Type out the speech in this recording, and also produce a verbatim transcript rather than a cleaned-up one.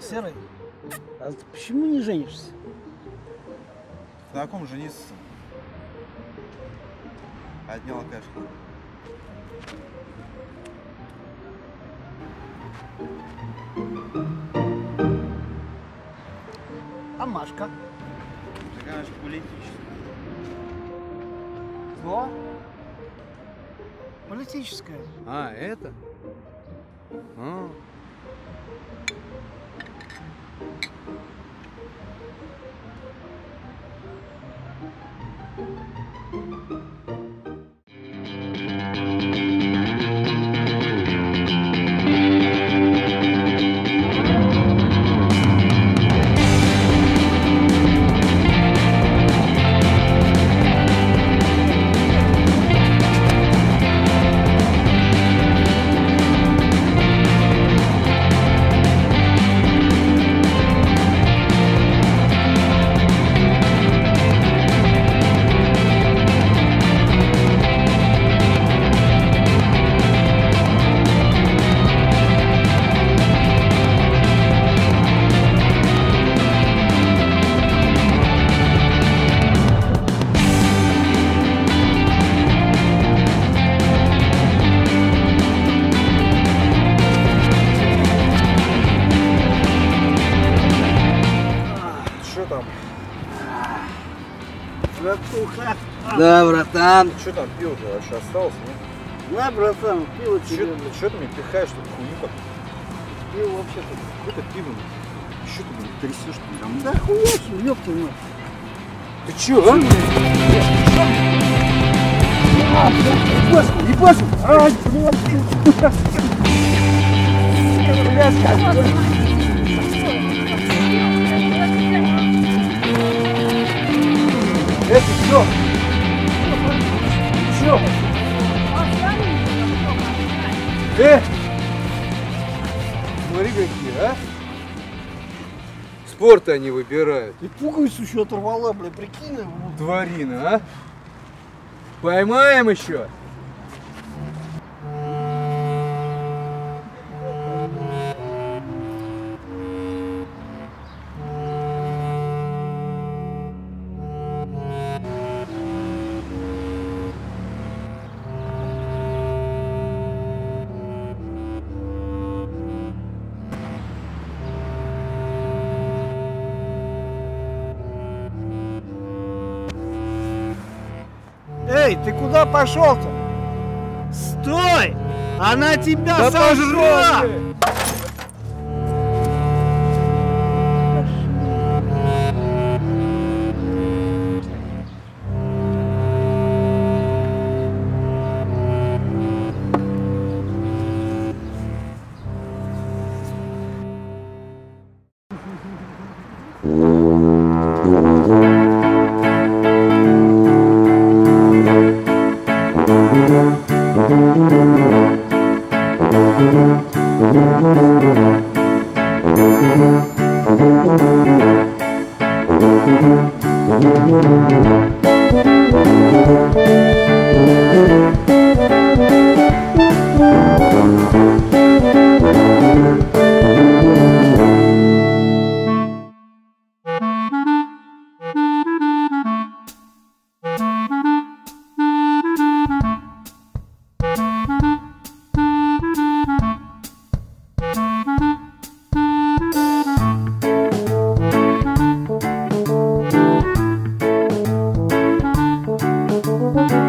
Серый, а ты почему не женишься? На ком жениться? Отняла кашку. А Машка? Так она же политическая. Что? Политическая. А, это? А. Братуха. Да, братан. Что там, пиво-то вообще осталось, нет? Да, братан, пиво тебе. Что ты мне пихаешь тут хуйню как? Пиво вообще-то. Какое-то пиво? Что ты, блядь, трясешь там? Да хуяки, ёпта мать. Ты чё, а? А, ебашу, ебашу. Ай, блядь. Блядь, как. Это все. Все. Э! Смотри какие, а? Спорт они выбирают. И пуговицу еще оторвала, бля, прикинь. Тварина, а? Поймаем еще. Эй, ты куда пошел-то? Стой! Она тебя Да сожрала! пошел ты! Thank you.